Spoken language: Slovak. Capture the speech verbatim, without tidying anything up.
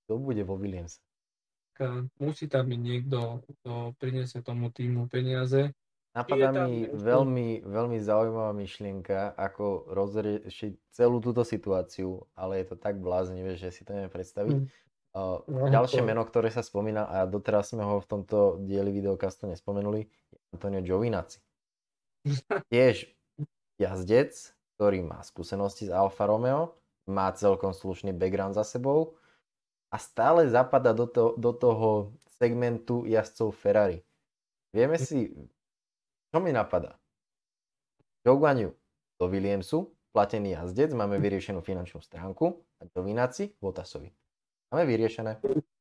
kto bude vo Williamse. Musí tam byť niekto, kto priniesie tomu týmu peniaze. Je Napadá tam mi ešte... veľmi, veľmi zaujímavá myšlienka, ako rozriešiť celú túto situáciu, ale je to tak bláznivé, že si to neviem predstaviť. Hm, Uh, no, ďalšie to... meno, ktoré sa spomína, a doteraz sme ho v tomto dieli videokastu nespomenuli, je Antonio Giovinazzi. Tiež jazdec, ktorý má skúsenosti z Alfa Romeo, má celkom slušný background za sebou a stále zapadá do, to, do toho segmentu jazdcov Ferrari. Vieme si, čo mi napadá? Zhou Guanyu do Williamsu, platený jazdec, máme vyriešenú finančnú stránku a Giovinazzi Bottasovi. Máme vyriešené.